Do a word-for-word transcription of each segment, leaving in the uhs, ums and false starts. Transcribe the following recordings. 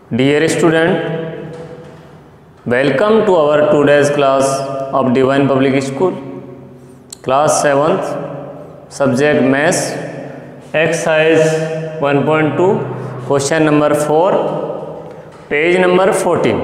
Dear student, welcome to our today's class of Divine Public School, class seventh, subject Maths, exercise one point two, question number four, page number fourteen.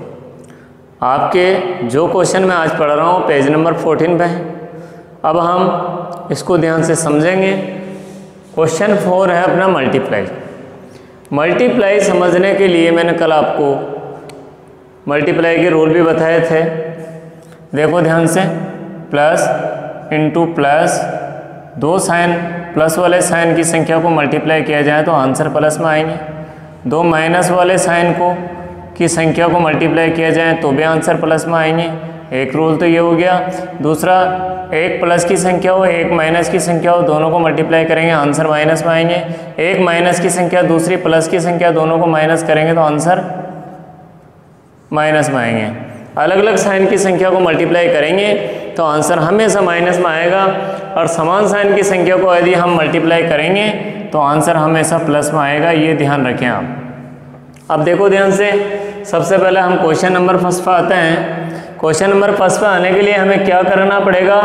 आपके जो question मैं आज पढ़ रहा हूँ page number fourteen पे है। अब हम इसको ध्यान से समझेंगे। क्वेश्चन फोर है अपना मल्टीप्लाई। मल्टीप्लाई समझने के लिए मैंने कल आपको मल्टीप्लाई के रूल भी बताए थे। देखो ध्यान से, प्लस इंटू प्लस, दो साइन प्लस वाले साइन की संख्या को मल्टीप्लाई किया जाए तो आंसर प्लस में आएंगे। दो माइनस वाले साइन को की संख्या को मल्टीप्लाई किया जाए तो भी आंसर प्लस में आएंगे। एक रूल तो ये हो गया। दूसरा, एक प्लस की संख्या हो एक माइनस की संख्या हो, दोनों को मल्टीप्लाई करेंगे आंसर माइनस में आएंगे। एक माइनस की संख्या दूसरी प्लस की संख्या, दोनों को माइनस करेंगे तो आंसर माइनस में आएंगे। अलग अलग साइन की संख्या को मल्टीप्लाई करेंगे तो आंसर हमेशा माइनस में आएगा, और समान साइन की संख्या को यदि हम मल्टीप्लाई करेंगे तो आंसर हमेशा प्लस में आएगा। ये ध्यान रखें आप। अब देखो ध्यान से, सबसे पहले हम क्वेश्चन नंबर फर्स्ट पर आते हैं। क्वेश्चन नंबर फर्स्ट पर आने के लिए हमें क्या करना पड़ेगा?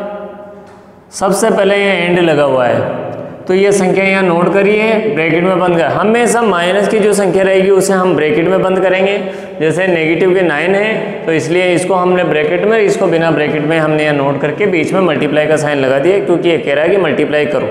सबसे पहले ये एंड लगा हुआ है तो ये संख्या यहाँ नोट करिए, ब्रैकेट में बंद कर। हमेशा माइनस की जो संख्या रहेगी उसे हम ब्रैकेट में बंद करेंगे। जैसे नेगेटिव के नाइन है तो इसलिए इसको हमने ब्रैकेट में, इसको बिना ब्रैकेट में हमने यहाँ नोट करके बीच में मल्टीप्लाई का साइन लगा दिया, क्योंकि ये कह रहा है कि मल्टीप्लाई करो।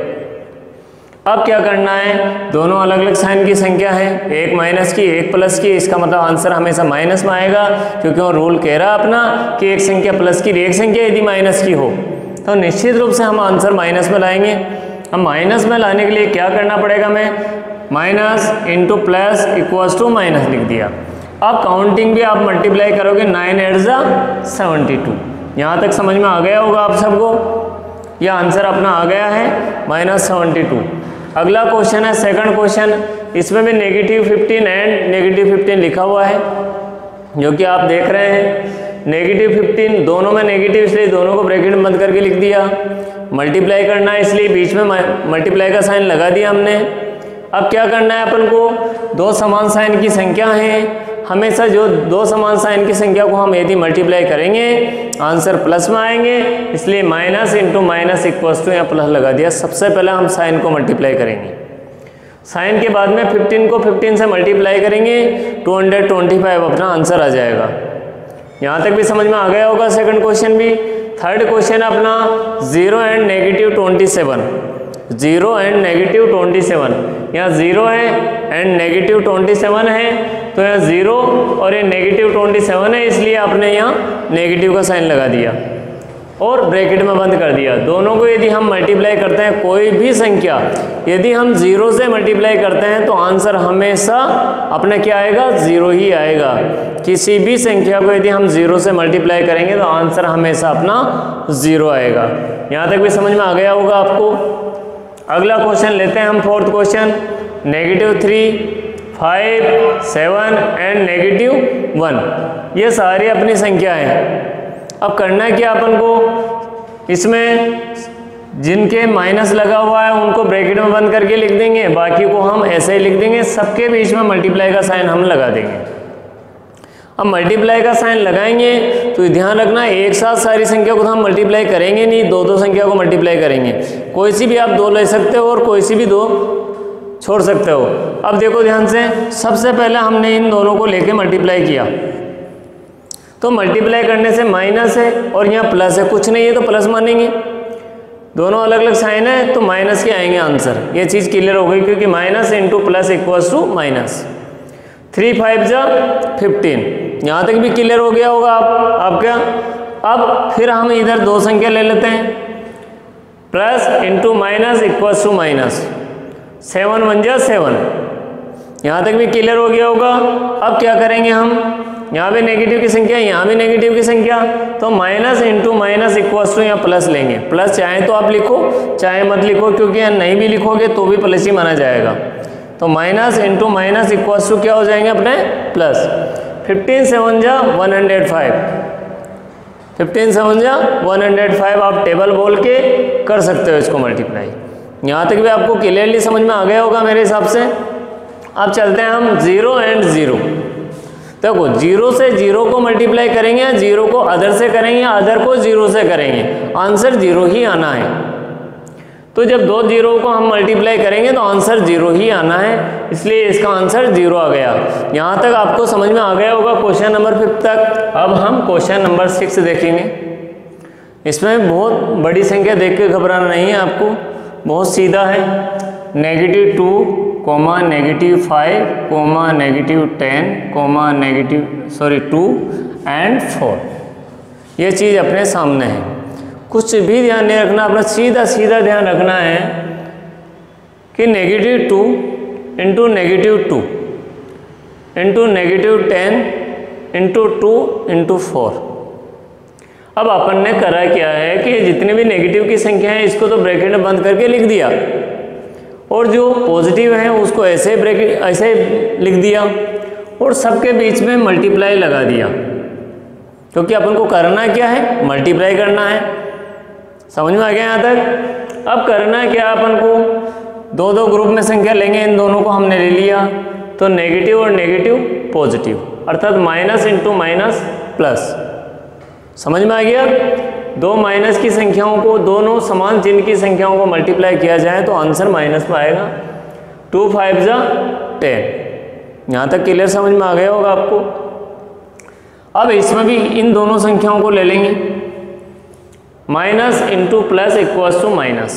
अब क्या करना है? दोनों अलग अलग साइन की संख्या है, एक माइनस की एक प्लस की, इसका मतलब आंसर हमेशा माइनस में आएगा, क्योंकि वो रूल कह रहा है अपना कि एक संख्या प्लस की एक संख्या यदि माइनस की हो तो निश्चित रूप से हम आंसर माइनस में लाएंगे। हम माइनस में लाने के लिए क्या करना पड़ेगा? मैं minus into plus equals to minus लिख दिया। अब काउंटिंग भी आप मल्टीप्लाई करोगे, नाइन एट ज़ा सेवेंटी टू। यहाँ तक समझ में आ गया होगा आप सबको? यह आंसर अपना आ गया है माइनस सेवेंटी टू। अगला क्वेश्चन है सेकंड क्वेश्चन। इसमें भी negative fifteen and negative fifteen लिखा हुआ है, जो कि आप देख रहे हैं। नेगेटिव फिफ्टीन, दोनों में नेगेटिव इसलिए दोनों को ब्रैकेट में बंद करके लिख दिया। मल्टीप्लाई करना है इसलिए बीच में मल्टीप्लाई का साइन लगा दिया हमने। अब क्या करना है अपन को? दो समान साइन की संख्या है, हमेशा जो दो समान साइन की संख्या को हम यदि मल्टीप्लाई करेंगे आंसर प्लस में आएंगे, इसलिए minus into minus equals to यहाँ प्लस लगा दिया। सबसे पहले हम साइन को मल्टीप्लाई करेंगे। साइन के बाद में फिफ्टीन को फिफ्टीन से मल्टीप्लाई करेंगे, टू हंड्रेड ट्वेंटी फाइव अपना आंसर आ जाएगा। यहाँ तक भी समझ में आ गया होगा सेकंड क्वेश्चन भी। थर्ड क्वेश्चन अपना zero and negative twenty seven. Zero and negative twenty seven, यहाँ जीरो है एंड नेगेटिव ट्वेंटी सेवन है, तो यहाँ जीरो और ये नेगेटिव ट्वेंटी सेवन है, इसलिए आपने यहाँ नेगेटिव का साइन लगा दिया और ब्रैकेट में बंद कर दिया। दोनों को यदि हम मल्टीप्लाई करते हैं, कोई भी संख्या यदि हम जीरो से मल्टीप्लाई करते हैं तो आंसर हमेशा अपना क्या आएगा? जीरो ही आएगा। किसी भी संख्या को यदि हम जीरो से मल्टीप्लाई करेंगे तो आंसर हमेशा अपना जीरो आएगा। यहाँ तक भी समझ में आ गया होगा आपको। अगला क्वेश्चन लेते हैं हम, fourth question. Negative three, five, seven and negative one, ये सारी अपनी संख्या हैं। अब करना है क्या अपन को? इसमें जिनके माइनस लगा हुआ है उनको ब्रैकेट में बंद करके लिख देंगे, बाकी को हम ऐसे ही लिख देंगे। सबके बीच में मल्टीप्लाई का साइन हम लगा देंगे। अब मल्टीप्लाई का साइन लगाएंगे तो ध्यान रखना, एक साथ सारी संख्या को तो हम मल्टीप्लाई करेंगे नहीं, दो दो संख्या को मल्टीप्लाई करेंगे। कोई सी भी आप दो ले सकते हो और कोई सी भी दो छोड़ सकते हो। अब देखो ध्यान से, सबसे पहले हमने इन दोनों को लेके मल्टीप्लाई किया तो मल्टीप्लाई करने से माइनस है और यहाँ प्लस है, कुछ नहीं है तो प्लस मानेंगे। दोनों अलग अलग साइन है तो माइनस के आएंगे आंसर। ये चीज़ क्लियर हो गई, क्योंकि minus into plus equals to minus. Three five जा फिफ्टीन, यहाँ तक भी क्लियर हो गया होगा आप आपका। अब फिर हम इधर दो संख्या ले लेते हैं, plus into minus equals to minus. Seven one जा सेवन, यहाँ तक भी क्लियर हो गया होगा। अब क्या करेंगे हम? यहाँ भी नेगेटिव की संख्या, यहाँ भी नेगेटिव की संख्या, तो minus into minus equals to यहाँ प्लस लेंगे। प्लस चाहे तो आप लिखो, चाहे मत लिखो, क्योंकि यहाँ नहीं भी लिखोगे तो भी प्लस ही माना जाएगा। तो minus into minus equals to क्या हो जाएंगे अपने? प्लस। फिफ्टीन सेवन जा one hundred five, fifteen seven जा वन हंड्रेड फाइव आप टेबल बोल के कर सकते हो इसको मल्टीप्लाई। यहाँ तक भी आपको क्लियरली समझ में आ गया होगा मेरे हिसाब से। अब चलते हैं हम ज़ीरो एंड ज़ीरो। देखो जीरो से जीरो को मल्टीप्लाई करेंगे या जीरो को अदर से करेंगे या अदर को जीरो से करेंगे, आंसर जीरो ही आना है। तो जब दो जीरो को हम मल्टीप्लाई करेंगे तो आंसर जीरो ही आना है, इसलिए इसका आंसर जीरो आ गया। यहाँ तक आपको समझ में आ गया होगा क्वेश्चन नंबर फिफ्थ तक। अब हम क्वेश्चन नंबर सिक्स देखेंगे। इसमें बहुत बड़ी संख्या देख के घबराना नहीं है आपको, बहुत सीधा है। Negative two comma negative five comma negative ten comma negative sorry two and four, ये चीज़ अपने सामने है। कुछ भी ध्यान नहीं रखना, अपना सीधा सीधा ध्यान रखना है कि negative two into negative two into negative ten into two into four. अब अपन ने करा क्या है कि जितने भी नेगेटिव की संख्या है इसको तो ब्रैकेट में बंद करके लिख दिया, और जो पॉजिटिव है उसको ऐसे ब्रैकेट ऐसे लिख दिया, और सबके बीच में मल्टीप्लाई लगा दिया, क्योंकि अपन को करना क्या है, मल्टीप्लाई करना है। समझ में आ गया यहाँ तक। अब करना क्या, अपन को दो दो ग्रुप में संख्या लेंगे, इन दोनों को हमने ले लिया तो नेगेटिव और नेगेटिव पॉजिटिव, अर्थात माइनस इंटू माइनस प्लस। समझ में आ गया। दो माइनस की संख्याओं को, दोनों समान चिन्ह की संख्याओं को मल्टीप्लाई किया जाए तो आंसर माइनस में आएगा। टू फाइव जा टेन। यहाँ तक क्लियर समझ में आ गया होगा आपको। अब इसमें भी इन दोनों संख्याओं को ले लेंगे, minus into plus equals to minus,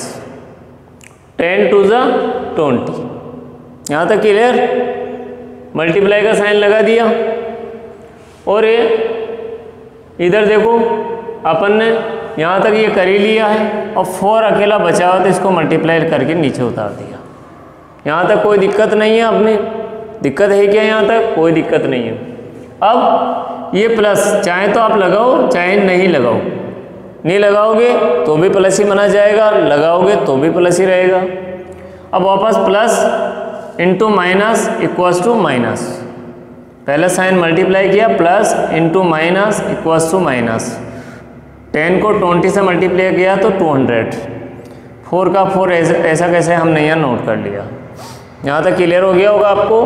ten two जा ट्वेंटी। यहाँ तक क्लियर। मल्टीप्लाई का साइन लगा दिया, और ये इधर देखो अपन ने यहाँ तक ये कर ही लिया है, और फोर अकेला बचा हुआ तो इसको मल्टीप्लाई करके नीचे उतार दिया। यहाँ तक कोई दिक्कत नहीं है। अपनी दिक्कत है क्या, यहाँ तक कोई दिक्कत नहीं है। अब ये प्लस चाहे तो आप लगाओ चाहे नहीं लगाओ, नहीं लगाओगे तो भी प्लस ही माना जाएगा, लगाओगे तो भी प्लस ही रहेगा। अब वापस plus into minus equals to minus, पहला साइन मल्टीप्लाई किया, plus into minus equals to minus. Ten को ट्वेंटी से मल्टीप्लाई किया तो टू हंड्रेड। फोर का फोर ऐसा ऐसा कैसे हमने यहाँ नोट कर लिया। यहाँ तक क्लियर हो गया होगा आपको।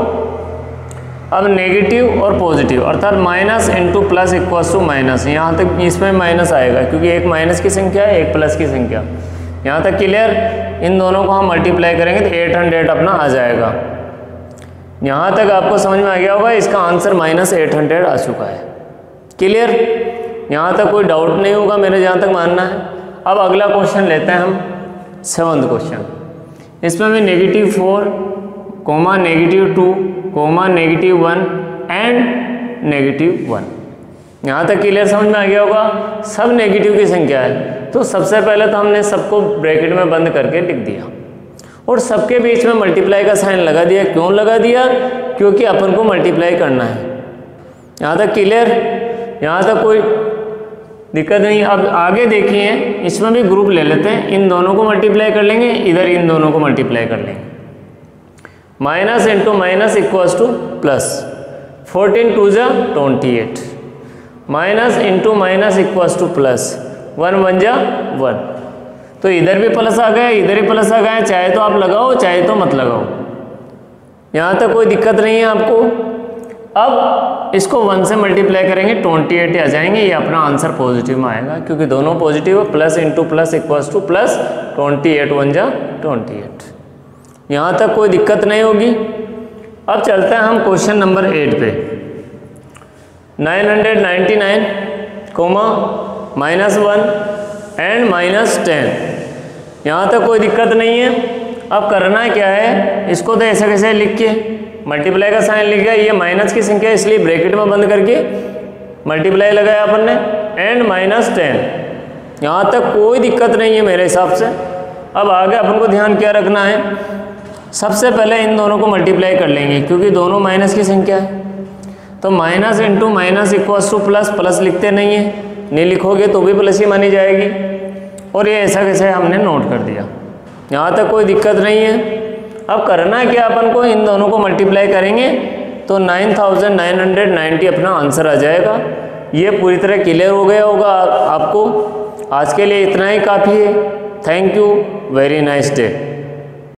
अब नेगेटिव और पॉजिटिव, अर्थात minus into plus equals to minus, यहाँ तक इसमें माइनस आएगा क्योंकि एक माइनस की संख्या है एक प्लस की संख्या। यहाँ तक क्लियर। इन दोनों को हम मल्टीप्लाई करेंगे तो एट हंड्रेड अपना आ जाएगा। यहाँ तक आपको समझ में आ गया होगा। इसका आंसर माइनस एट हंड्रेड आ चुका है। क्लियर। यहाँ तक कोई डाउट नहीं होगा, मेरे जहाँ तक मानना है। अब अगला क्वेश्चन लेते हैं हम, सेवन्थ क्वेश्चन। इसमें भी negative four comma negative two comma negative one and negative one. यहाँ तक क्लियर समझ में आ गया होगा। सब नेगेटिव की संख्या है, तो सबसे पहले तो हमने सबको ब्रैकेट में बंद करके लिख दिया, और सबके बीच में मल्टीप्लाई का साइन लगा दिया। क्यों लगा दिया, क्योंकि अपन को मल्टीप्लाई करना है। यहाँ तक क्लियर। यहाँ तक कोई दिक्कत नहीं। अब आगे देखिए, इसमें भी ग्रुप ले लेते हैं, इन दोनों को मल्टीप्लाई कर लेंगे, इधर इन दोनों को मल्टीप्लाई कर लेंगे। Minus into minus equals to plus, fourteen two जा twenty eight, minus into minus equals to plus, one one जा वन। तो इधर भी प्लस आ गया, इधर ही प्लस आ गया, चाहे तो आप लगाओ चाहे तो मत लगाओ। यहाँ तक कोई दिक्कत नहीं है आपको। अब इसको वन से मल्टीप्लाई करेंगे, ट्वेंटी एट आ जाएंगे। ये अपना आंसर पॉजिटिव में आएगा, क्योंकि दोनों पॉजिटिव है। Plus into plus equals to plus, twenty eight one जा ट्वेंटी एट। यहाँ तक कोई दिक्कत नहीं होगी। अब चलते हैं हम क्वेश्चन नंबर एट पे। Nine hundred ninety nine comma minus one and minus ten. यहाँ तक कोई दिक्कत नहीं है। अब करना क्या है, इसको तो ऐसा कैसे लिख के मल्टीप्लाई का साइन लिख गया। ये माइनस की संख्या इसलिए ब्रैकेट में बंद करके मल्टीप्लाई लगाया अपन ने, एंड माइनस टेन। यहाँ तक कोई दिक्कत नहीं है मेरे हिसाब से। अब आगे अपन को ध्यान क्या रखना है, सबसे पहले इन दोनों को मल्टीप्लाई कर लेंगे, क्योंकि दोनों माइनस की संख्या है। तो minus into minus equals to plus, plus लिखते नहीं है, नहीं लिखोगे तो भी प्लस ही मानी जाएगी। और ये ऐसा कैसे हमने नोट कर दिया। यहाँ तक कोई दिक्कत नहीं है। अब करना क्या, अपन को इन दोनों को मल्टीप्लाई करेंगे तो nine thousand nine hundred ninety अपना आंसर आ जाएगा। ये पूरी तरह क्लियर हो गया होगा आपको। आज के लिए इतना ही काफ़ी है। Thank you, very nice day.